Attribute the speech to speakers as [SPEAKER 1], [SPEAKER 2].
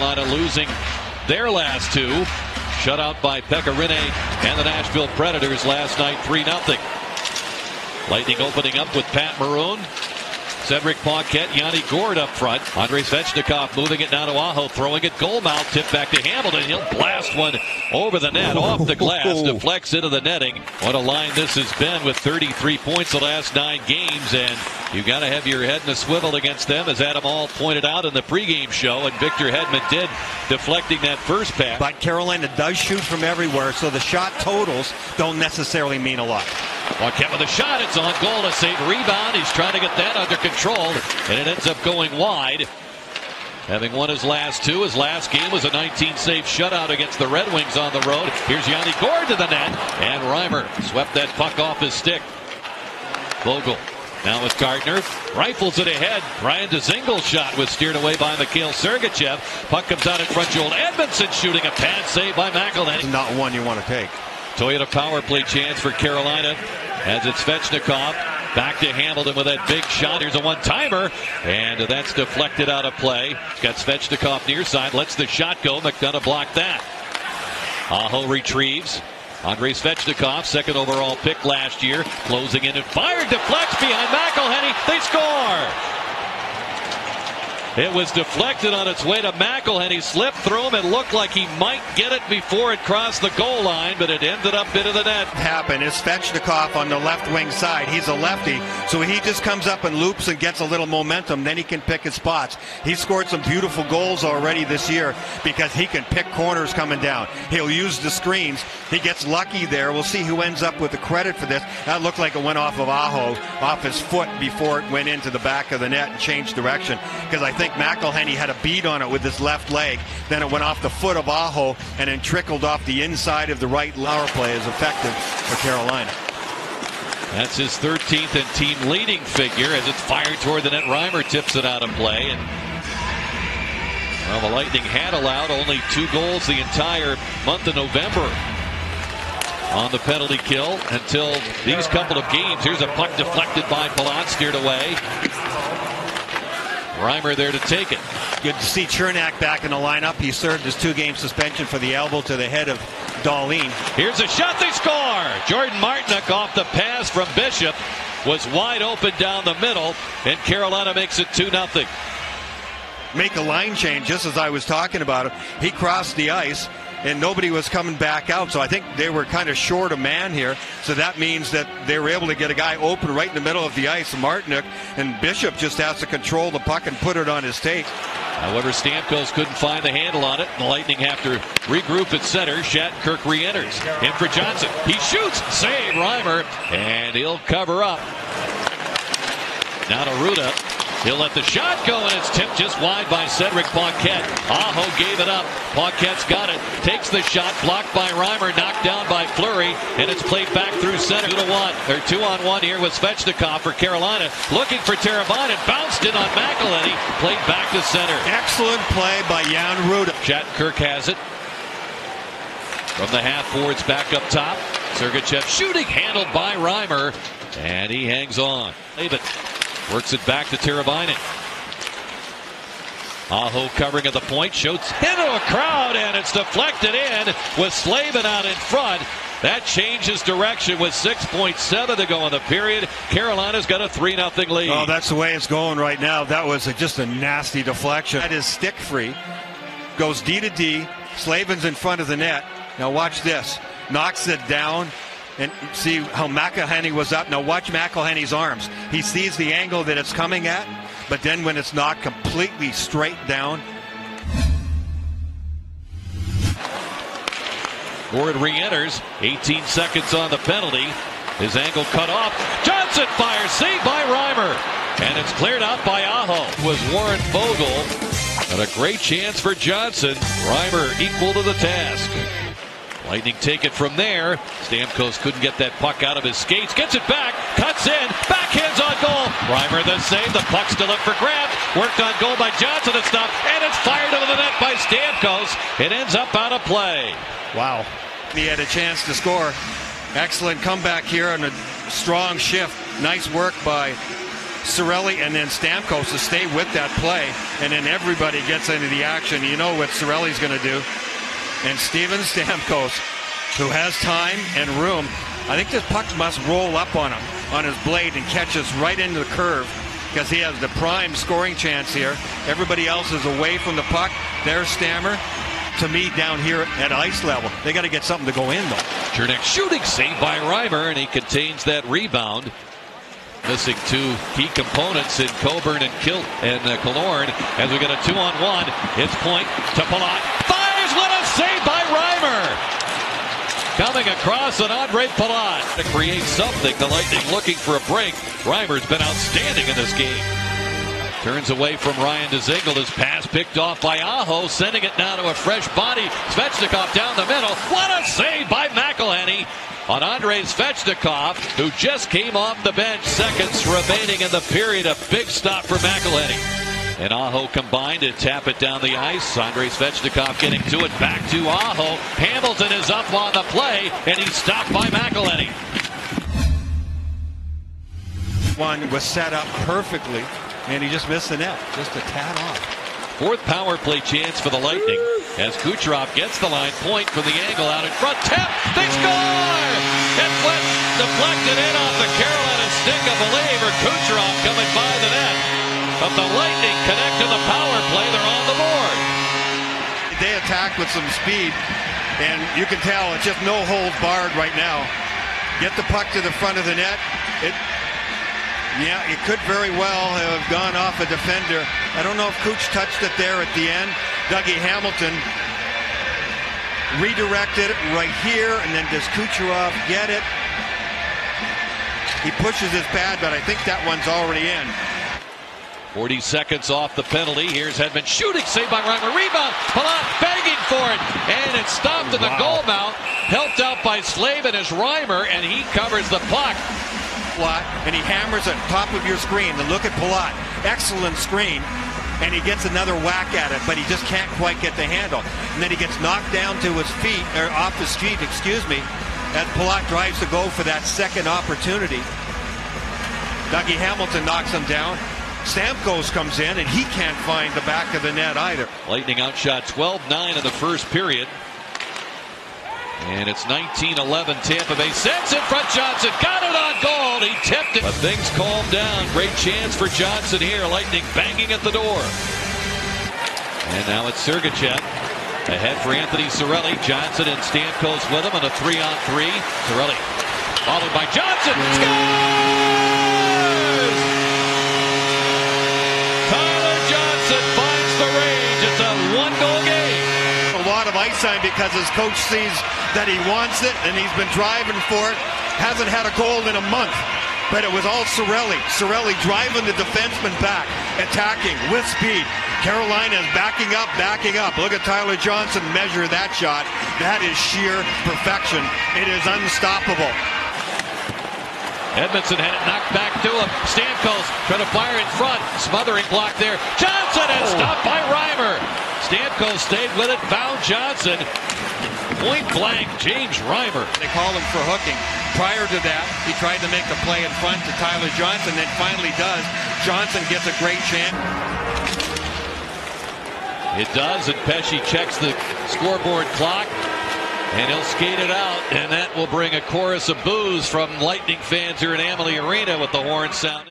[SPEAKER 1] Carolina losing their last two. Shut out by Pekka Rinne and the Nashville Predators last night 3-0. Lightning opening up with Pat Maroon, Cedric Paquette, Yanni Gourde up front. Andrei Svechnikov moving it now to Aho, throwing it goal mouth, tipped back to Hamilton. He'll blast one over the net, off the glass, deflects into the netting. What a line this has been with 33 points the last 9 games, and you've got to have your head in a swivel against them, as Adam Ahl pointed out in the pregame show, and Victor Hedman did, deflecting that first pass.
[SPEAKER 2] But Carolina does shoot from everywhere, so the shot totals don't necessarily mean a lot.
[SPEAKER 1] Paquette with a shot, it's on goal, a save rebound. He's trying to get that under control, and it ends up going wide. Having won his last two, his last game was a 19-save shutout against the Red Wings on the road. Here's Yanni Gourde to the net, and Reimer swept that puck off his stick. Vogel now with Gardner, rifles it ahead. Ryan Dzingle's shot was steered away by Mikhail Sergachev. Puck comes out in front. Joel Edmondson shooting a pad save by McElhenney.
[SPEAKER 2] Not one you want to take.
[SPEAKER 1] Toyota power play chance for Carolina as it's Svechnikov back to Hamilton with that big shot. Here's a one-timer, and that's deflected out of play. Got Svechnikov near side, lets the shot go. McDonough blocked that. Aho retrieves. Andrei Svechnikov, second overall pick last year, closing in and fired, deflects behind McElhenney. They score! It was deflected on its way to McElhenney, slipped through him, and looked like he might get it before it crossed the goal line, but it ended up into the net.
[SPEAKER 2] Happened is Svechnikov on the left wing side. He's a lefty, so he just comes up and loops and gets a little momentum. Then he can pick his spots. He scored some beautiful goals already this year because he can pick corners coming down. He'll use the screens. He gets lucky there. We'll see who ends up with the credit for this. That looked like it went off of Aho, off his foot before it went into the back of the net and changed direction, because I think McElhenney had a bead on it with his left leg. Then it went off the foot of Aho and then trickled off the inside of the right. Power play is effective for Carolina.
[SPEAKER 1] That's his 13th and team leading figure as it's fired toward the net. Reimer tips it out of play, and well, the Lightning had allowed only 2 goals the entire month of November on the penalty kill until these couple of games. Here's a puck deflected by Palat, steered away. Reimer there to take it.
[SPEAKER 2] Good to see Chernak back in the lineup. He served his 2-game suspension for the elbow to the head of Dahlin.
[SPEAKER 1] Here's a shot, they score! Jordan Martinook off the pass from Bishop was wide open down the middle, and Carolina makes it 2-0.
[SPEAKER 2] Make a line change, just as I was talking about it. He crossed the ice, and nobody was coming back out, so I think they were kind of short a man here, so that means that they were able to get a guy open right in the middle of the ice, Martinook, and Bishop just has to control the puck and put it on his take.
[SPEAKER 1] However, Stamkos couldn't find the handle on it, and the Lightning have to regroup at center. Shattenkirk re-enters. In for Johnson. He shoots! Save Reimer, and he'll cover up. Now to Ruda. He'll let the shot go, and it's tipped just wide by Cedric Paquette. Aho gave it up. Paquette's got it. Takes the shot, blocked by Reimer, knocked down by Fleury, and it's played back through center. 2-1. They're 2-on-1 here with Svechnikov for Carolina. Looking for Teravainen. Bounced in on McElhenney. Played back to center.
[SPEAKER 2] Excellent play by Jan Ruda.
[SPEAKER 1] Shattenkirk has it. From the half boards back up top. Sergachev shooting, handled by Reimer, and he hangs on. David works it back to Teravainen. Aho covering at the point, shoots into a crowd, and it's deflected in with Slavin out in front. That changes direction with 6.7 to go in the period. Carolina's got a 3-0 lead.
[SPEAKER 2] Oh, that's the way it's going right now. That was just a nasty deflection. That is stick free. Goes D to D. Slavin's in front of the net. Now watch this. Knocks it down. And see how McElhenney was up. Now watch McElhenney's arms. He sees the angle that it's coming at, but then when it's not completely straight down.
[SPEAKER 1] Gourde re-enters. 18 seconds on the penalty. His angle cut off. Johnson fires. Saved by Reimer. And it's cleared out by Aho. It was Warren Foegele. And a great chance for Johnson. Reimer equal to the task. Lightning take it from there. Stamkos couldn't get that puck out of his skates. Gets it back. Cuts in. Backhands on goal. Reimer the save. The puck still up for grabs. Worked on goal by Johnson. It's stopped. And it's fired over the net by Stamkos. It ends up out of play.
[SPEAKER 2] Wow. He had a chance to score. Excellent comeback here on a strong shift. Nice work by Cirelli and then Stamkos to stay with that play, and then everybody gets into the action. You know what Cirelli's going to do. And Steven Stamkos, who has time and room, I think this puck must roll up on him, on his blade, and catch us right into the curve, because he has the prime scoring chance here. Everybody else is away from the puck. There's Stammer. To me, down here at ice level, they got to get something to go in, though.
[SPEAKER 1] Cernak shooting save by Reimer, and he contains that rebound. Missing two key components in Coburn and Killorn as we get a 2-on-1. It's Point to Palat. Fires! What a save by Reimer! Coming across on Andre Palat to create something. The Lightning looking for a break. Reimer's been outstanding in this game. Turns away from Ryan Dzingel. His pass picked off by Aho, sending it now to a fresh body. Svechnikov down the middle. What a save by McElhinney on Andrei Svechnikov, who just came off the bench. Seconds remaining in the period. A big stop for McElhinney. And Aho combined to tap it down the ice. Andrei Svechnikov getting to it. Back to Aho. Hamilton is up on the play, and he's stopped by McElhinney.
[SPEAKER 2] One was set up perfectly, and he just missed the net. Just a tad off.
[SPEAKER 1] Fourth power play chance for the Lightning as Kucherov gets the line. Point from the angle out in front. Tap. They score! It went deflected in off the Carolina stick of a believer. Kucherov coming by the net. But the Lightning connect to the power play. They're on the board.
[SPEAKER 2] They attack with some speed, and you can tell it's just no holds barred right now. Get the puck to the front of the net. It could very well have gone off a defender. I don't know if Kuch touched it there at the end. Dougie Hamilton redirected it right here, and then does Kucherov get it? He pushes his pad, but I think that one's already in.
[SPEAKER 1] 40 seconds off the penalty. Here's Hedman shooting, saved by Reimer. Rebound. Palat begging for it, and it's stopped in the goal mouth. Helped out by Slavin as Reimer, and he covers the puck.
[SPEAKER 2] And he hammers at top of your screen. And look at Palat. Excellent screen. And he gets another whack at it, but he just can't quite get the handle. And then he gets knocked down to his feet, or off his feet, as Palat drives to go for that second opportunity. Dougie Hamilton knocks him down. Stamkos comes in, and he can't find the back of the net either.
[SPEAKER 1] Lightning outshot 12-9 in the first period. And it's 19-11 Tampa Bay. Sends in front, Johnson. Got it on goal. He tipped it. But things calm down. Great chance for Johnson here. Lightning banging at the door. And now it's Sergachev. Ahead for Anthony Cirelli. Johnson and Stamkos with him on a 3-on-3. Cirelli followed by Johnson. Scores! Tyler Johnson finds the range. It's a one-goal game.
[SPEAKER 2] A lot of ice time because his coach sees that he wants it, and he's been driving for it. Hasn't had a goal in a month, but it was all Cirelli. Cirelli driving the defenseman back, attacking with speed. Carolina is backing up. Look at Tyler Johnson measure that shot. That is sheer perfection. It is unstoppable.
[SPEAKER 1] Edmondson had it knocked back to him. Stamkos trying to fire in front. Smothering block there. Johnson is stopped by Reimer. Stamkos stayed with it. Found Johnson. Point blank, James Reimer.
[SPEAKER 2] They call him for hooking. Prior to that, he tried to make a play in front to Tyler Johnson, then finally does. Johnson gets a great chance.
[SPEAKER 1] It does, and Pesce checks the scoreboard clock, and he'll skate it out, and that will bring a chorus of boos from Lightning fans here in Amalie Arena with the horn sound.